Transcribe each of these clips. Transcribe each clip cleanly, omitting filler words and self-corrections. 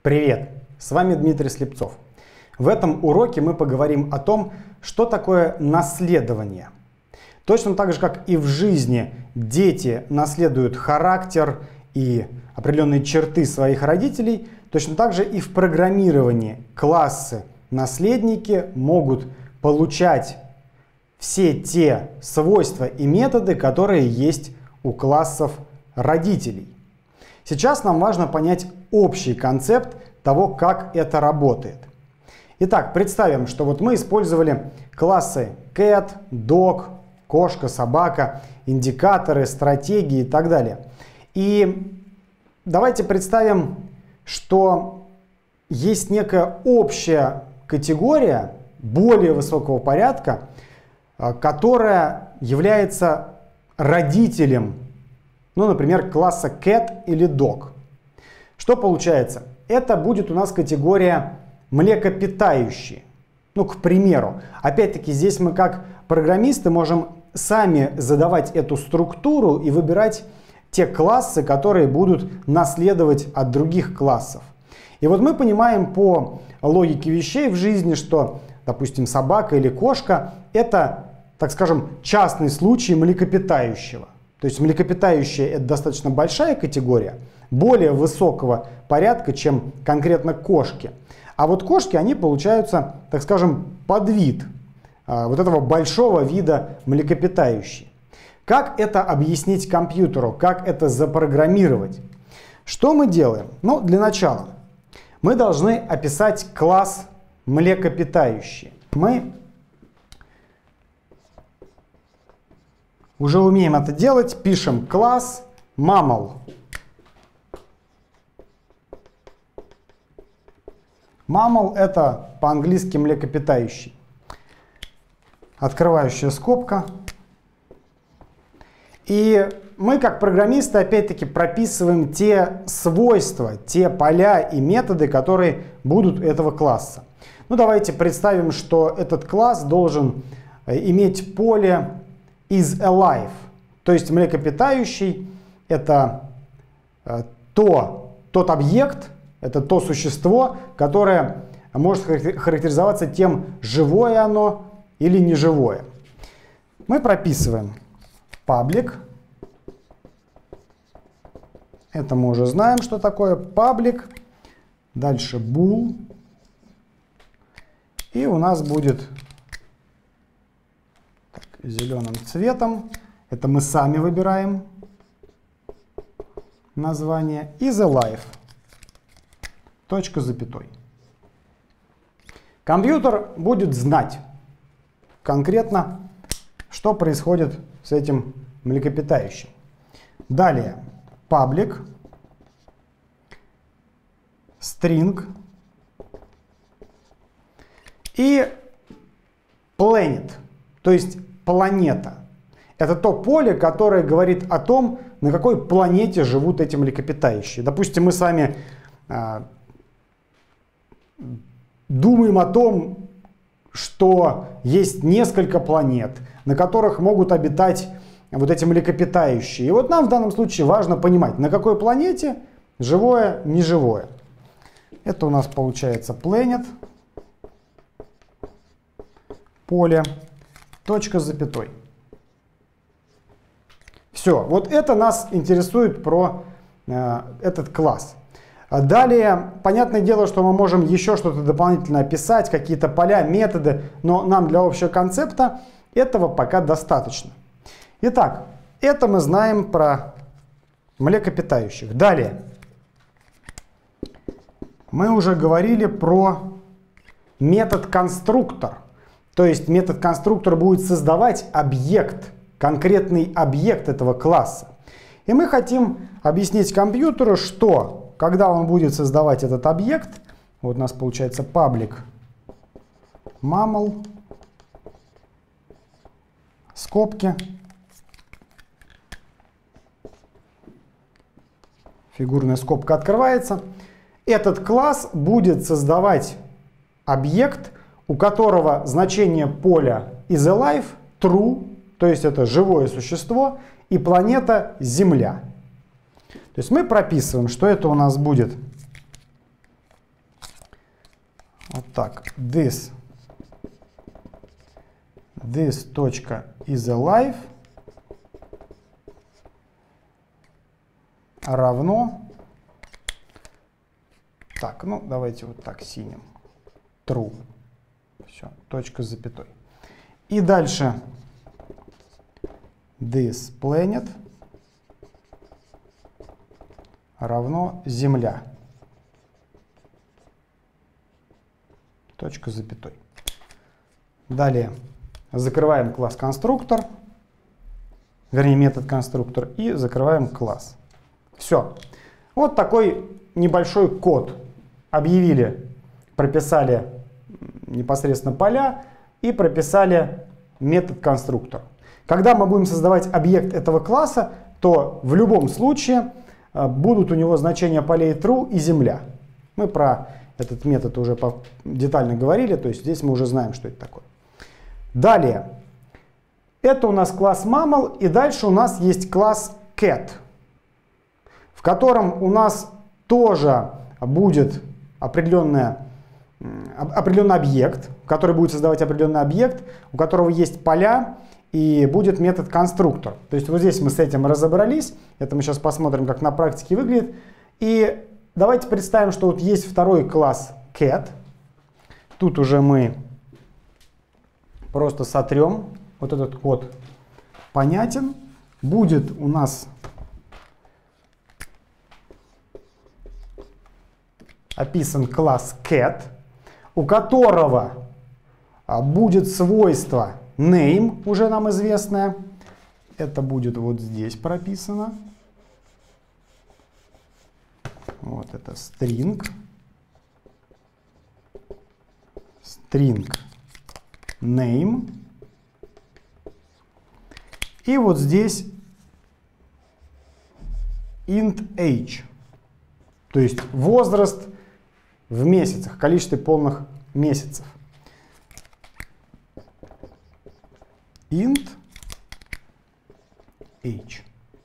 Привет! С вами Дмитрий Слепцов. В этом уроке мы поговорим о том, что такое наследование. Точно так же, как и в жизни дети наследуют характер и определенные черты своих родителей, точно так же и в программировании классы наследники могут получать все те свойства и методы, которые есть у классов родителей. Сейчас нам важно понять общий концепт того, как это работает. Итак, представим, что вот мы использовали классы cat, dog, кошка, собака, индикаторы, стратегии и так далее. И давайте представим, что есть некая общая категория более высокого порядка, которая является родителем, ну, например, класса cat или dog. Что получается? Это будет у нас категория млекопитающие. Ну, к примеру. Опять-таки, здесь мы как программисты можем сами задавать эту структуру и выбирать те классы, которые будут наследовать от других классов. И вот мы понимаем по логике вещей в жизни, что, допустим, собака или кошка — это, так скажем, частный случай млекопитающего. То есть млекопитающие — это достаточно большая категория, более высокого порядка, чем конкретно кошки. А вот кошки, они получаются, так скажем, подвид вот этого большого вида млекопитающих. Как это объяснить компьютеру? Как это запрограммировать? Что мы делаем? Ну, для начала мы должны описать класс млекопитающие. Мы уже умеем это делать. Пишем класс mammal. Mammal — это по-английски млекопитающий. Открывающая скобка. И мы, как программисты, опять-таки прописываем те свойства, те поля и методы, которые будут у этого класса. Ну, давайте представим, что этот класс должен иметь поле is alive. То есть млекопитающий — это тот объект, это то существо, которое может характеризоваться тем, живое оно или неживое. Мы прописываем public. Это мы уже знаем, что такое public. Дальше bool. И у нас будет зеленым цветом. Это мы сами выбираем название. Is alive. Точка с запятой. Компьютер будет знать конкретно, что происходит с этим млекопитающим. Далее public, string и planet, то есть планета. Это то поле, которое говорит о том, на какой планете живут эти млекопитающие. Допустим, мы с вами думаем о том, что есть несколько планет, на которых могут обитать вот эти млекопитающие. И вот нам в данном случае важно понимать, на какой планете живое, неживое. Это у нас получается planet, поле, точка с запятой. Все, вот это нас интересует про этот класс. Далее, понятное дело, что мы можем еще что-то дополнительно описать, какие-то поля, методы, но нам для общего концепта этого пока достаточно. Итак, это мы знаем про млекопитающих. Далее, мы уже говорили про метод конструктор. То есть метод конструктор будет создавать объект, конкретный объект этого класса. И мы хотим объяснить компьютеру, что когда он будет создавать этот объект, вот у нас получается public mammal, скобки, фигурная скобка открывается, этот класс будет создавать объект, у которого значение поля is alive true, то есть это живое существо, и планета Земля. То есть мы прописываем, что это у нас будет Вот так. This .isAlive равно, так, ну давайте вот так синим, true. Все, точка с запятой. И дальше this planet равно Земля. Точка с запятой. Далее закрываем класс конструктор, вернее метод конструктор, и закрываем класс. Все. Вот такой небольшой код. Объявили, прописали непосредственно поля и прописали метод конструктор. Когда мы будем создавать объект этого класса, то в любом случае будут у него значения полей true и земля. Мы про этот метод уже детально говорили, то есть здесь мы уже знаем, что это такое. Далее, это у нас класс mammal, и дальше у нас есть класс cat, в котором у нас тоже будет определенный объект, который будет создавать определенный объект, у которого есть поля, и будет метод конструктор. То есть вот здесь мы с этим разобрались, это мы сейчас посмотрим, как на практике выглядит. И давайте представим, что вот есть второй класс cat. Тут уже мы просто сотрем, вот этот код понятен. Будет у нас описан класс cat, у которого будет свойство name, уже нам известное. Это будет вот здесь прописано. Вот это string. String name. И вот здесь int age. То есть возраст в месяцах, количество полных месяцев. Int age.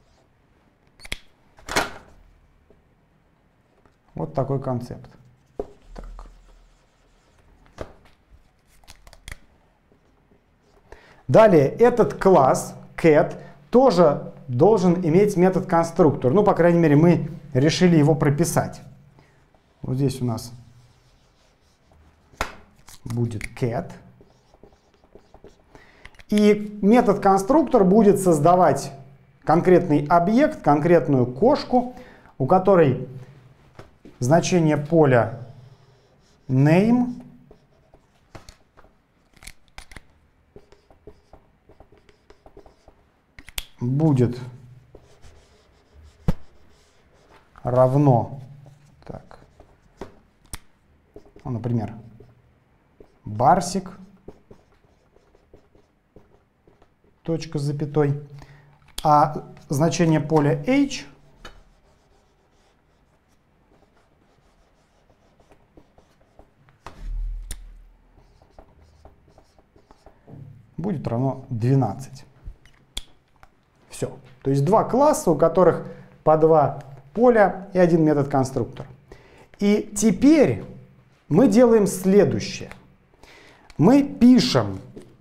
Вот такой концепт. Так. Далее, этот класс cat тоже должен иметь метод конструктор. Ну, по крайней мере, мы решили его прописать. Вот здесь у нас будет cat. И метод конструктор будет создавать конкретный объект, конкретную кошку, у которой значение поля name будет равно, так, ну, например, барсик, точка с запятой, а значение поля h будет равно 12. Все. То есть два класса, у которых по два поля и один метод конструктор. И теперь мы делаем следующее. Мы пишем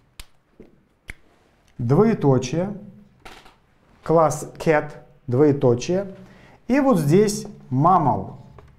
двоеточие, класс cat, двоеточие, и вот здесь mammal.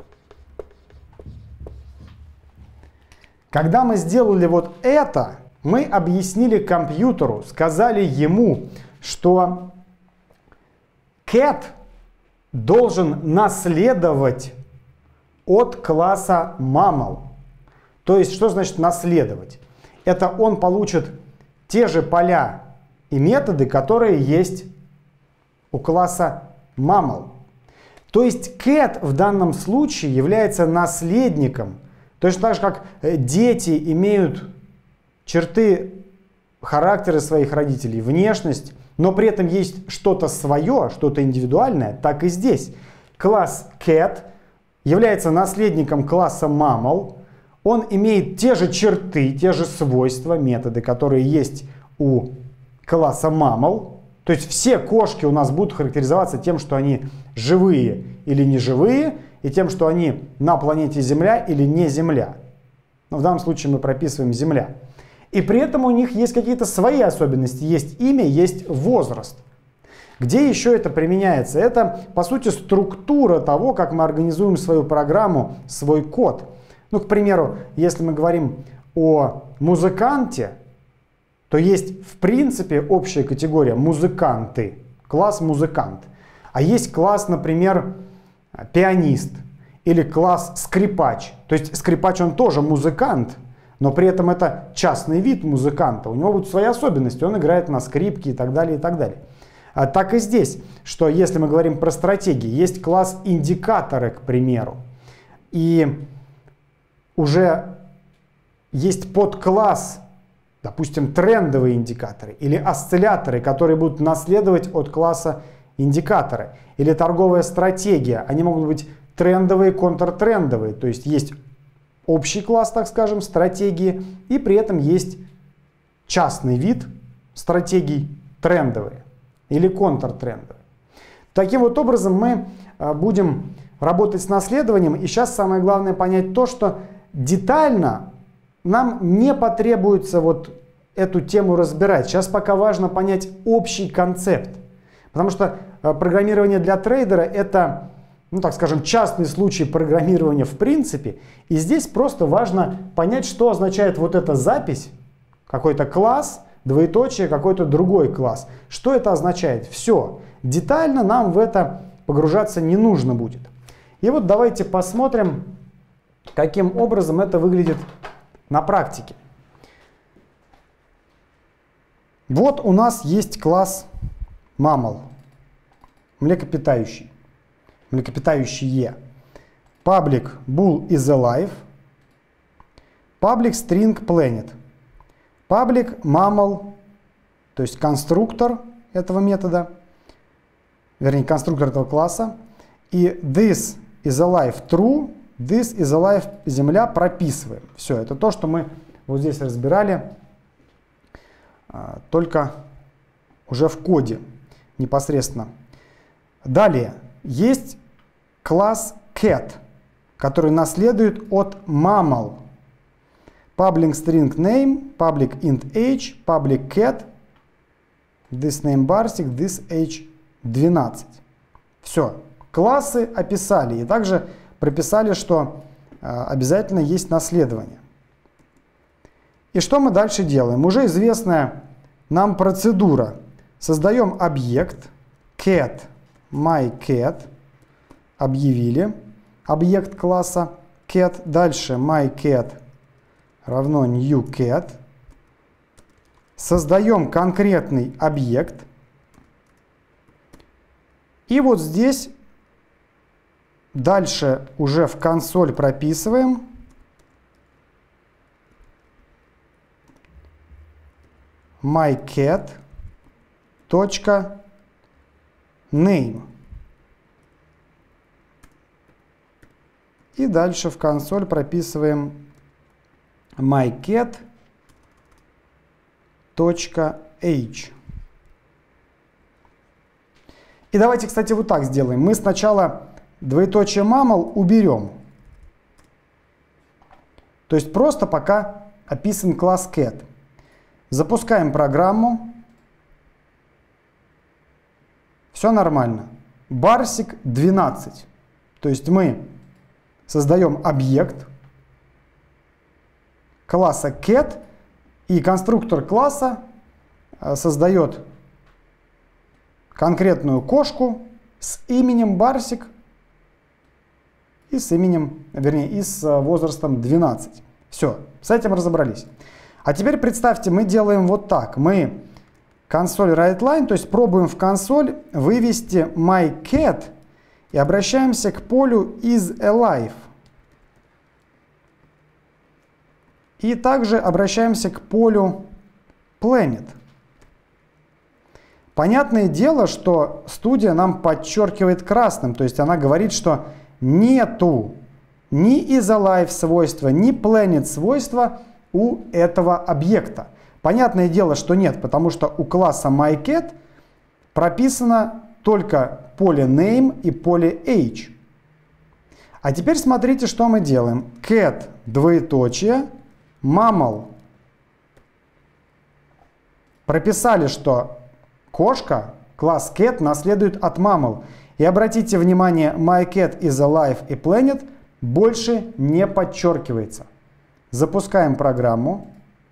Когда мы сделали вот это, мы объяснили компьютеру, сказали ему, что cat должен наследовать от класса mammal. То есть, что значит наследовать? Это он получит те же поля и методы, которые есть у класса mammal. То есть cat в данном случае является наследником. Точно так же, как дети имеют черты характера своих родителей, внешность, но при этом есть что-то свое, что-то индивидуальное, так и здесь. Класс cat является наследником класса mammal. Он имеет те же черты, те же свойства, методы, которые есть у класса mammal. То есть все кошки у нас будут характеризоваться тем, что они живые или неживые, и тем, что они на планете Земля или не Земля. но в данном случае мы прописываем земля. И при этом у них есть какие-то свои особенности. Есть имя, есть возраст. Где еще это применяется? Это, по сути, структура того, как мы организуем свою программу, свой код. Ну, к примеру, если мы говорим о музыканте, то есть, в принципе, общая категория музыканты, класс музыкант. А есть класс, например, пианист или класс скрипач. То есть скрипач, он тоже музыкант, но при этом это частный вид музыканта. У него будут свои особенности, он играет на скрипке и так далее, и так далее. А так и здесь, что если мы говорим про стратегии, есть класс индикаторы, к примеру, и уже есть подкласс, допустим, трендовые индикаторы или осцилляторы, которые будут наследовать от класса индикаторы, или торговая стратегия. Они могут быть трендовые, контртрендовые, то есть есть общий класс, так скажем, стратегии, и при этом есть частный вид стратегий трендовые или контртрендовые. Таким вот образом мы будем работать с наследованием, и сейчас самое главное понять то, что детально нам не потребуется вот эту тему разбирать. Сейчас пока важно понять общий концепт, потому что программирование для трейдера — это, ну так скажем, частный случай программирования в принципе. И здесь просто важно понять, что означает вот эта запись, какой-то класс, двоеточие, какой-то другой класс. Что это означает? Все. Детально нам в это погружаться не нужно будет. И вот давайте посмотрим, каким образом это выглядит на практике. Вот у нас есть класс mammal, млекопитающий, млекопитающие. Public bool is alive, public string planet, public mammal, то есть конструктор этого метода, вернее конструктор этого класса, и this is alive true, this is alive земля прописываем. Все, это то, что мы вот здесь разбирали, только уже в коде непосредственно. Далее есть класс cat, который наследует от mammal. Public string name, public int age, public cat, this name barsik, this age 12. Все, классы описали и также прописали, что обязательно есть наследование. И что мы дальше делаем? Уже известная нам процедура. Создаем объект cat myCat, объявили объект класса cat, дальше myCat равно newCat, создаем конкретный объект, и вот здесь дальше уже в консоль прописываем myCat.name. И дальше в консоль прописываем myCat.age. И давайте, кстати, вот так сделаем. Мы сначала двоеточие mammal уберем. То есть просто пока описан класс cat. Запускаем программу. Все нормально. Barsik 12. То есть мы создаем объект класса cat, и конструктор класса создает конкретную кошку с именем Barsik и с именем, вернее, и с возрастом 12. Все, с этим разобрались. А теперь представьте, мы делаем вот так. Мы консоль writeLine, то есть пробуем в консоль вывести myCat и обращаемся к полю isAlive. И также обращаемся к полю planet. Понятное дело, что студия нам подчеркивает красным, то есть она говорит, что нету ни isAlive свойства, ни planet свойства у этого объекта. Понятное дело, что нет, потому что у класса myCat прописано только поле name и поле age. А теперь смотрите, что мы делаем. Cat двоеточие mammal. Прописали, что кошка, класс cat, наследует от mammal. И обратите внимание, my cat is alive и planet больше не подчеркивается. Запускаем программу.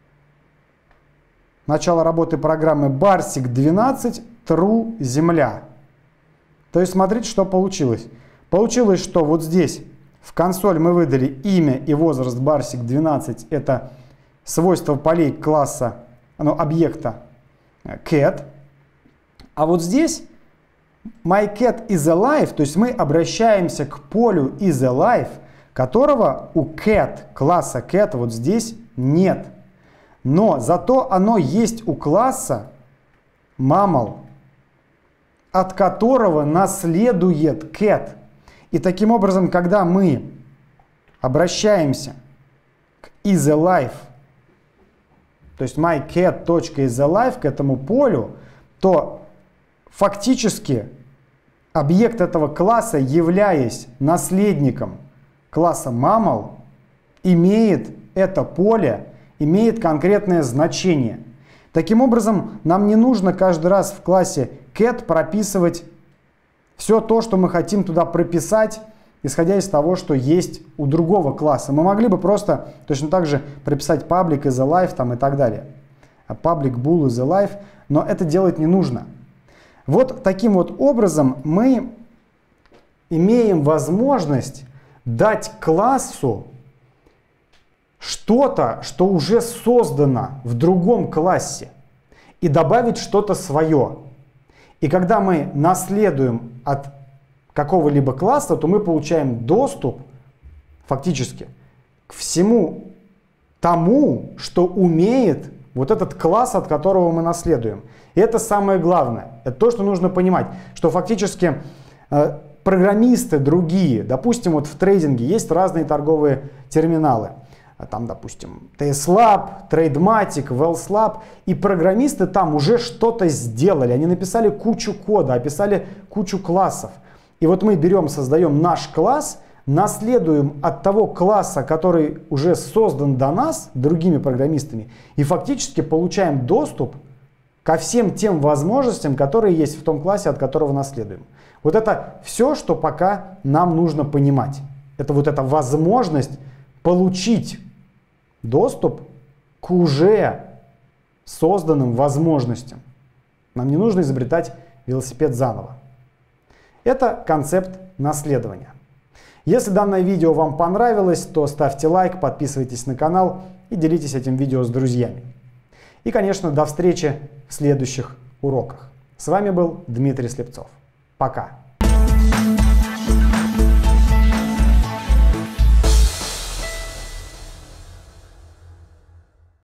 Начало работы программы Barsig 12, true, земля. То есть смотрите, что получилось. Получилось, что вот здесь в консоль мы выдали имя и возраст Barsig 12. Это свойства полей класса, объекта cat. А вот здесь my cat is alive, то есть мы обращаемся к полю is alive, которого у cat, класса cat, вот здесь нет. Но зато оно есть у класса mammal, от которого наследует cat. И таким образом, когда мы обращаемся к isAlive, то есть myCat.isAlive к этому полю, то фактически объект этого класса, являясь наследником класса mammal, имеет это поле, имеет конкретное значение. Таким образом, нам не нужно каждый раз в классе cat прописывать все то, что мы хотим туда прописать, исходя из того, что есть у другого класса. Мы могли бы просто точно так же прописать public is alive там, и так далее. Public bool is alive, но это делать не нужно. Вот таким вот образом мы имеем возможность дать классу что-то, что уже создано в другом классе, и добавить что-то свое. И когда мы наследуем от какого-либо класса, то мы получаем доступ фактически к всему тому, что умеет вот этот класс, от которого мы наследуем. И это самое главное. Это то, что нужно понимать, что фактически программисты другие, допустим, вот в трейдинге есть разные торговые терминалы. Там, допустим, TSLab, Tradematic, WellsLab, и программисты там уже что-то сделали. Они написали кучу кода, описали кучу классов. И вот мы берем, создаем наш класс, наследуем от того класса, который уже создан до нас другими программистами, и фактически получаем доступ ко всем тем возможностям, которые есть в том классе, от которого наследуем. Вот это все, что пока нам нужно понимать. Это вот эта возможность получить доступ к уже созданным возможностям. Нам не нужно изобретать велосипед заново. Это концепт наследования. Если данное видео вам понравилось, то ставьте лайк, подписывайтесь на канал и делитесь этим видео с друзьями. И, конечно, до встречи в следующих уроках. С вами был Дмитрий Слепцов. Пока!